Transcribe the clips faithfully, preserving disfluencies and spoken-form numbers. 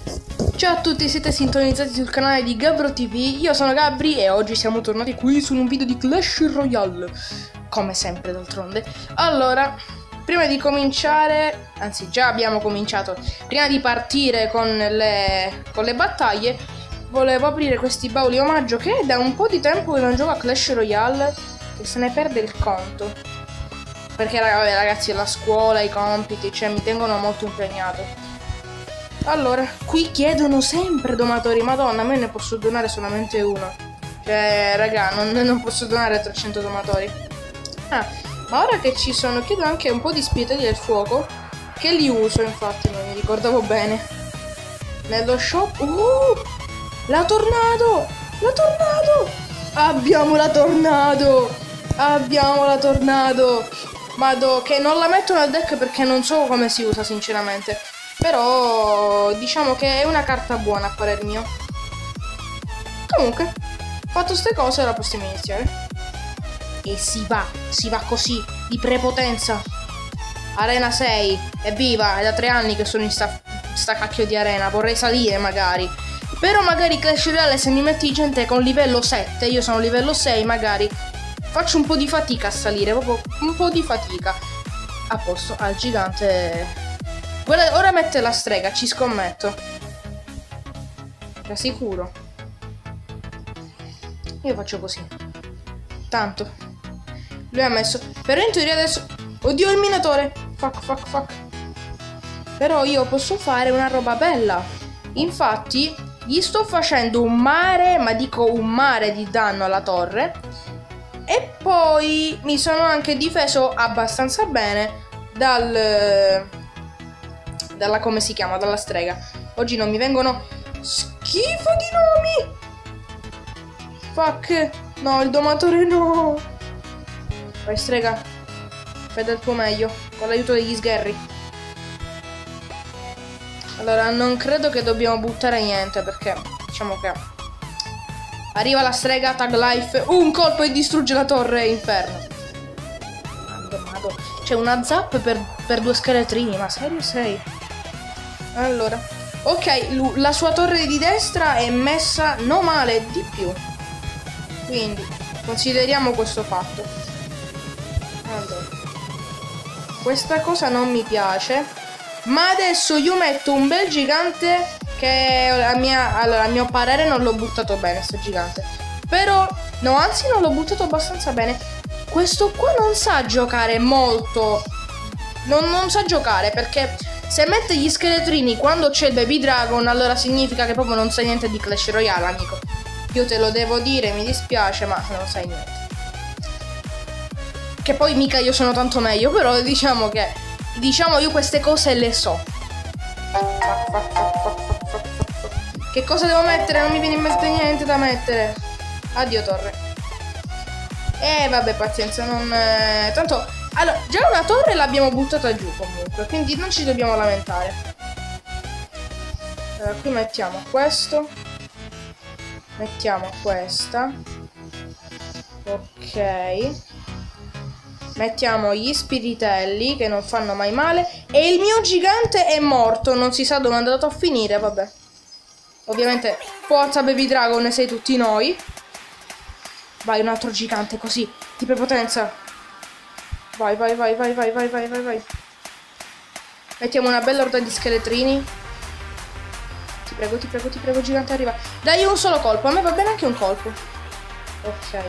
Ciao a tutti, siete sintonizzati sul canale di Gabbro ti vu, io sono Gabri e oggi siamo tornati qui su un video di Clash Royale, come sempre d'altronde. Allora, prima di cominciare, anzi già abbiamo cominciato, prima di partire con le, con le battaglie, volevo aprire questi bauli omaggio che da un po' di tempo che non gioco a Clash Royale e se ne perde il conto. Perché ragazzi la scuola, i compiti, cioè mi tengono molto impegnato. Allora, qui chiedono sempre donatori, madonna, a me ne posso donare solamente uno. Cioè, raga, non, non posso donare trecento donatori. Ah, ma ora che ci sono, chiedo anche un po' di spietati del fuoco, che li uso, infatti, non mi ricordavo bene. Nello shop... Uh! La tornado! La tornado! Abbiamo la tornado! Abbiamo la tornado! Madò, che non la metto nel deck perché non so come si usa, sinceramente. Però diciamo che è una carta buona a parer mio. Comunque, fatto ste cose, ora possiamo iniziare. E si va, si va così, di prepotenza. Arena sei, evviva, è da tre anni che sono in sta, sta cacchio di arena, vorrei salire magari. Però magari Clash Royale se mi metti gente con livello sette, io sono livello sei, magari faccio un po' di fatica a salire, proprio un po' di fatica. A posto, al gigante... Guarda, ora mette la strega, ci scommetto. Ti assicuro. Io faccio così. Tanto. Lui ha messo... Però in teoria adesso... Oddio, il minatore. Fuck, fuck, fuck. Però io posso fare una roba bella. Infatti, gli sto facendo un mare, ma dico un mare di danno alla torre. E poi mi sono anche difeso abbastanza bene dal... dalla come si chiama, dalla strega. Oggi non mi vengono schifo di nomi. Fuck. No, il domatore no. Vai strega, fai del tuo meglio con l'aiuto degli sgherri. Allora non credo che dobbiamo buttare niente, perché diciamo che arriva la strega, tag life, un colpo e distrugge la torre inferno. Mado, mado. C'è una zap per, per due scheletrini, ma serio sei? Allora, ok, la sua torre di destra è messa non male, di più. Quindi, consideriamo questo fatto. Allora, questa cosa non mi piace. Ma adesso io metto un bel gigante che a, mia, allora, a mio parere non l'ho buttato bene, sto gigante. Però, no, anzi non l'ho buttato abbastanza bene. Questo qua non sa giocare molto. Non, non sa giocare perché... Se mette gli scheletrini quando c'è il Baby Dragon, allora significa che proprio non sai niente di Clash Royale, amico. Io te lo devo dire, mi dispiace, ma non sai niente. Che poi mica io sono tanto meglio, però diciamo che... Diciamo io queste cose le so. Che cosa devo mettere? Non mi viene in mente niente da mettere. Addio torre. Eh vabbè, pazienza, non... Eh, tanto... Allora, già una torre l'abbiamo buttata giù comunque, quindi non ci dobbiamo lamentare. Allora, qui mettiamo questo. Mettiamo questa. Ok. Mettiamo gli spiritelli che non fanno mai male. E il mio gigante è morto, non si sa dove è andato a finire, vabbè. Ovviamente, forza Baby Dragon, ne sei tutti noi. Vai, un altro gigante così, di prepotenza. Vai, vai, vai, vai, vai, vai, vai, vai, vai. Mettiamo una bella orda di scheletrini. Ti prego, ti prego, ti prego, gigante, arriva. Dai un solo colpo, a me va bene anche un colpo. Ok.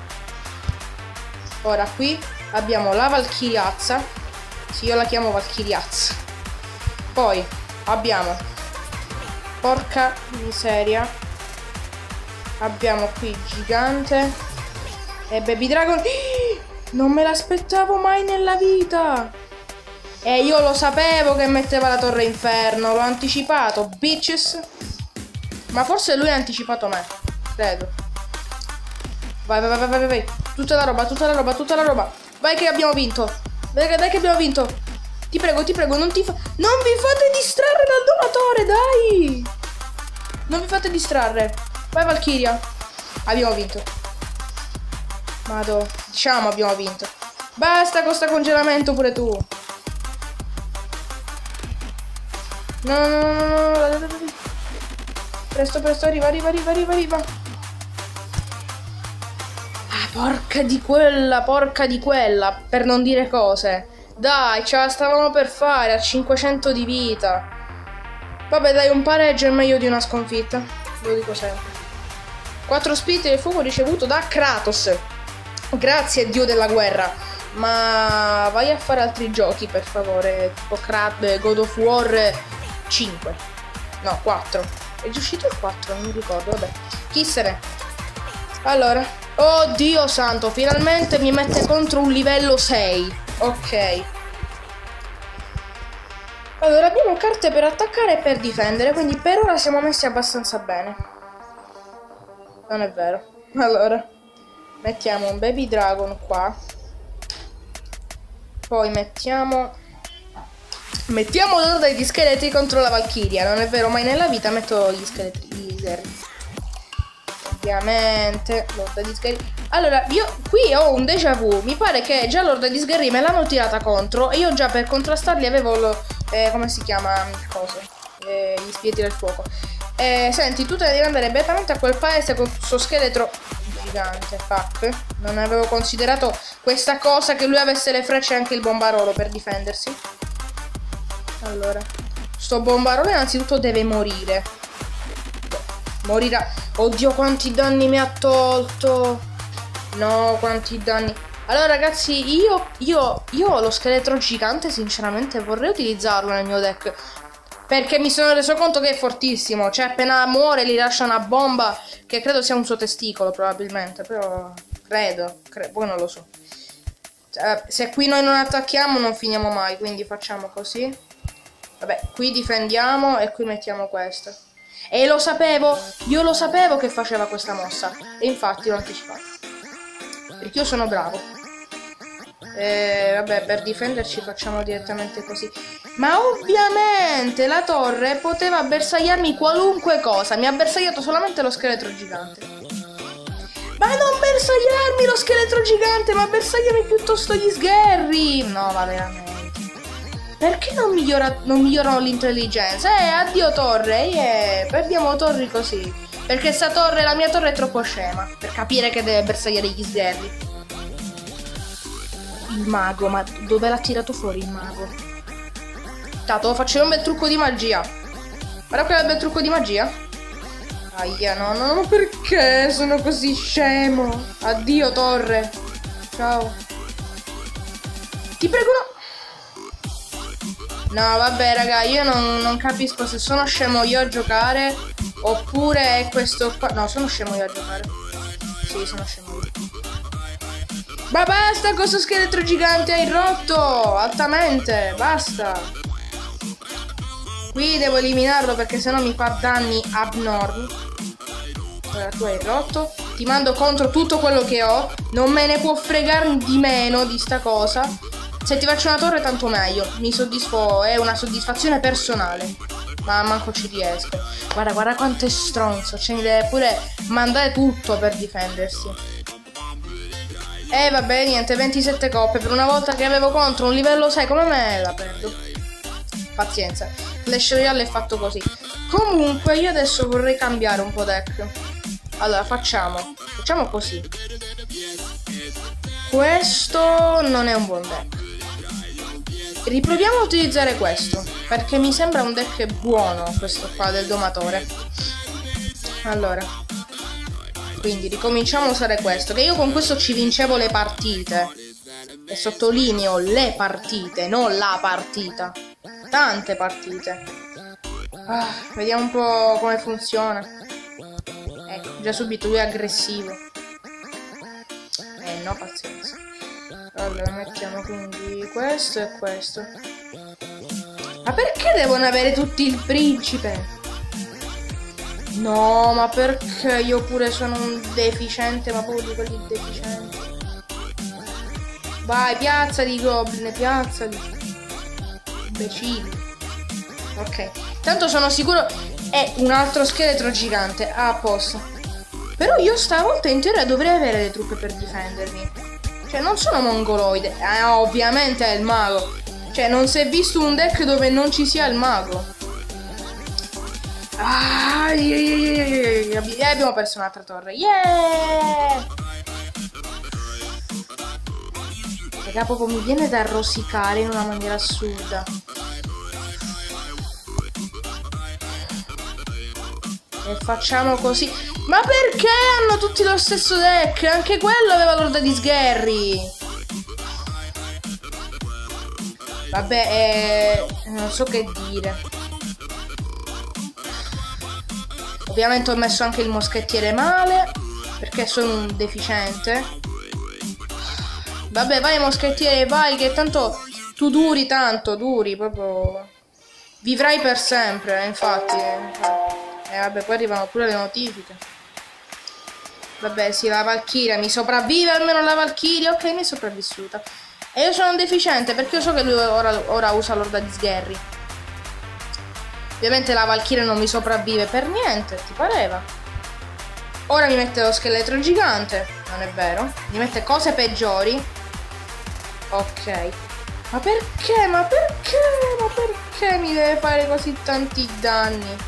Ora qui abbiamo la Valchiriazza. Sì, io la chiamo Valchiriazza. Poi abbiamo... Porca miseria. Abbiamo qui gigante. E Baby Dragon... Non me l'aspettavo mai nella vita. E io lo sapevo che metteva la torre inferno. L'ho anticipato, bitches. Ma forse lui ha anticipato me. Credo. Vai, vai, vai, vai, vai. Tutta la roba, tutta la roba, tutta la roba. Vai che abbiamo vinto. Dai, dai che abbiamo vinto. Ti prego, ti prego, non ti fa... Non vi fate distrarre dal donatore, dai. Non vi fate distrarre. Vai Valkyria. Abbiamo vinto. Madò, diciamo abbiamo vinto. Basta con sta congelamento pure tu. No, no, no, no, no, no. Presto, presto, arriva, arriva, arriva, arriva, arriva. Ah, porca di quella, porca di quella. Per non dire cose. Dai, ce la stavamo per fare a cinquecento di vita. Vabbè, dai, un pareggio è meglio di una sconfitta. Lo dico sempre. Quattro spiriti del fuoco ricevuto da Kratos. Grazie, dio della guerra. Ma vai a fare altri giochi, per favore. Tipo Crab, God of War cinque. No, quattro. È già uscito il quattro, non mi ricordo, vabbè. Chi se ne? Allora. Oh Dio santo, finalmente mi mette contro un livello sei. Ok. Allora, abbiamo carte per attaccare e per difendere, quindi per ora siamo messi abbastanza bene. Non è vero. Allora, mettiamo un Baby Dragon qua. Poi mettiamo... Mettiamo l'orda degli scheletri contro la Valchiria. Non è vero, mai nella vita metto gli scheletri, gli zerri. Ovviamente, l'orda di Sgarry. Allora, io qui ho un déjà vu. Mi pare che già l'orda di Sgarry me l'hanno tirata contro. E io già per contrastarli avevo lo... Eh, come si chiama? Cosa? Eh, gli spiriti del fuoco. Eh, senti, tu te ne devi andare immediatamente a quel paese con questo scheletro gigante. Fuck. Non avevo considerato questa cosa, che lui avesse le frecce e anche il bombarolo per difendersi. Allora, sto bombarolo innanzitutto deve morire. Morirà. Oddio, quanti danni mi ha tolto. No, quanti danni. Allora ragazzi, io, io, io ho lo scheletro gigante, sinceramente vorrei utilizzarlo nel mio deck, perché mi sono reso conto che è fortissimo. Cioè appena muore gli lascia una bomba, che credo sia un suo testicolo probabilmente. Però credo, credo poi non lo so. Cioè, se qui noi non attacchiamo non finiamo mai, quindi facciamo così. Vabbè, qui difendiamo e qui mettiamo questo. E lo sapevo, io lo sapevo che faceva questa mossa. E infatti l'ho anticipato, perché io sono bravo. E vabbè, per difenderci facciamo direttamente così. Ma ovviamente la torre poteva bersagliarmi qualunque cosa. Mi ha bersagliato solamente lo scheletro gigante. Ma non bersagliarmi lo scheletro gigante, ma bersagliami piuttosto gli sgherri. No, ma veramente. Perché non, migliora, non migliorano l'intelligenza? Eh, addio torre, yeah, perdiamo torri così. Perché sta torre, la mia torre è troppo scema per capire che deve bersagliare gli sgherri. Il mago, ma dove l'ha tirato fuori il mago? Tanto faccio un bel trucco di magia. Guarda quel bel trucco di magia. Aia, no, no, no, perché sono così scemo? Addio torre. Ciao. Ti prego no. No, vabbè, raga, io non, non capisco se sono scemo io a giocare oppure è questo qua. No, sono scemo io a giocare. Sì, sono scemo io. Ma basta, questo scheletro gigante hai rotto altamente, basta. Qui devo eliminarlo perché sennò mi fa danni abnormi. Allora, tu hai rotto. Ti mando contro tutto quello che ho. Non me ne può fregare di meno di sta cosa. Se ti faccio una torre tanto meglio. Mi soddisfo, è una soddisfazione personale. Ma manco ci riesco. Guarda, guarda quanto è stronzo. Cioè mi deve pure mandare tutto per difendersi. E eh, vabbè, niente, ventisette coppe. Per una volta che avevo contro un livello sei come me, la perdo. Pazienza. Clash Royale è fatto così. Comunque io adesso vorrei cambiare un po' deck. Allora facciamo Facciamo così. Questo non è un buon deck. Riproviamo a utilizzare questo, perché mi sembra un deck buono questo qua del domatore. Allora, quindi ricominciamo a usare questo, che io con questo ci vincevo le partite. E sottolineo le partite, non la partita. Tante partite. Ah, vediamo un po' come funziona. Ecco, già subito lui è aggressivo. Eh no, pazienza. Allora mettiamo quindi questo e questo. Ma perché devono avere tutti il principe? No, ma perché io pure sono un deficiente, ma proprio di quelli deficienti. Vai, piazza di goblin, piazza di imbecilli. Ok, tanto sono sicuro è un altro scheletro gigante. Ah, a posto. Però io stavolta in teoria dovrei avere le truppe per difendermi. Cioè non sono mongoloide. Eh, ovviamente è il mago. Cioè non si è visto un deck dove non ci sia il mago. Ah, E abbiamo perso un'altra torre. Yeah! Raga, proprio mi viene da rosicare in una maniera assurda. E facciamo così. Ma perché hanno tutti lo stesso deck? Anche quello aveva l'orda di sgherri. Vabbè, eh, non so che dire. Ovviamente ho messo anche il moschettiere male, perché sono un deficiente. Vabbè, vai moschettiere, vai, che tanto tu duri tanto, duri, proprio... Vivrai per sempre, infatti. E vabbè, poi arrivano pure le notifiche. Vabbè, sì, la Valchiria, mi sopravvive almeno la Valchiria. Ok, mi è sopravvissuta. E io sono un deficiente, perché io so che lui ora, ora usa l'orda di sgherri. Ovviamente la Valchiria non mi sopravvive per niente, ti pareva? Ora mi mette lo scheletro gigante. Non è vero? Mi mette cose peggiori. Ok. Ma perché? Ma perché? Ma perché mi deve fare così tanti danni?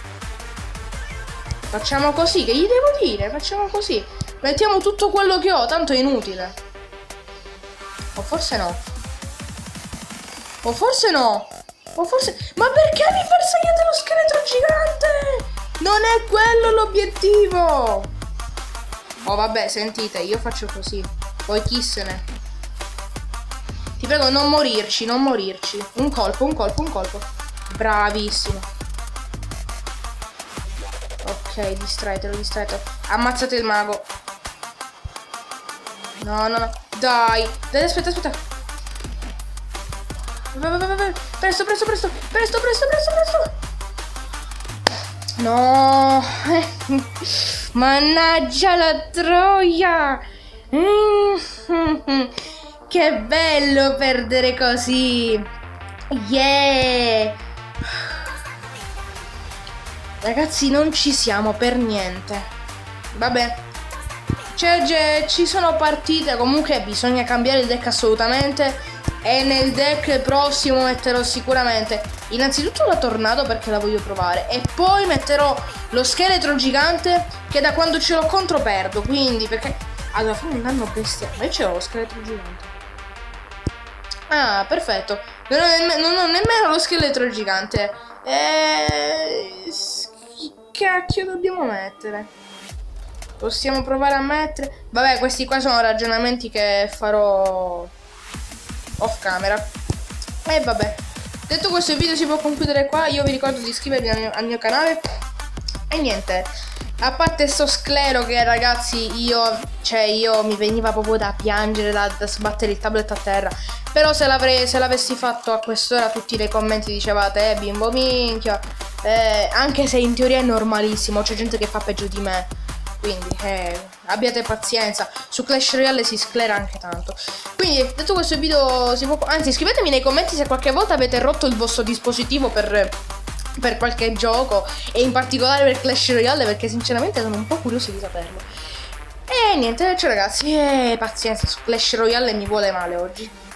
Facciamo così, che gli devo dire? Facciamo così. Mettiamo tutto quello che ho, tanto è inutile. O forse no. O forse no. O forse... Ma perché mi perseguite lo scheletro gigante? Non è quello l'obiettivo. Oh vabbè, sentite, io faccio così. Poi chi se ne... Ti prego, non morirci, non morirci. Un colpo, un colpo, un colpo. Bravissimo. Ok, distraetelo, distraetelo. Ammazzate il mago. No, no, no. Dai. Dai, aspetta, aspetta. Vai, vai, vai, vai. Presto, presto, presto. Presto, presto, presto, presto. No. Mannaggia la troia. Mm. Che bello perdere così. Yeah. Ragazzi, non ci siamo per niente. Vabbè, cioè, ci sono partite. Comunque bisogna cambiare il deck assolutamente. E nel deck prossimo metterò sicuramente innanzitutto la tornado, perché la voglio provare. E poi metterò lo scheletro gigante, che da quando ce l'ho contro perdo. Quindi perché... Allora, fammi un danno bestiale. Ma io ce l'ho lo scheletro gigante. Ah, perfetto. Non ho, nemm non ho nemmeno lo scheletro gigante. E... Che cacchio dobbiamo mettere? Possiamo provare a mettere... Vabbè, questi qua sono ragionamenti che farò off camera. E vabbè. Detto questo, il video si può concludere qua. Io vi ricordo di iscrivervi al mio, al mio canale. E niente, a parte sto sclero che ragazzi io... Cioè io mi veniva proprio da piangere, da, da sbattere il tablet a terra. Però se l'avrei, se l'avessi fatto a quest'ora tutti nei commenti dicevate: eh bimbo minchia, eh, anche se in teoria è normalissimo, c'è gente che fa peggio di me. Quindi eh, abbiate pazienza. Su Clash Royale si sclera anche tanto. Quindi detto questo, il video si può... Anzi, scrivetemi nei commenti se qualche volta avete rotto il vostro dispositivo per... per qualche gioco, e in particolare per Clash Royale, perché sinceramente sono un po' curioso di saperlo. E niente, ciao ragazzi, e pazienza, su Clash Royale mi vuole male oggi.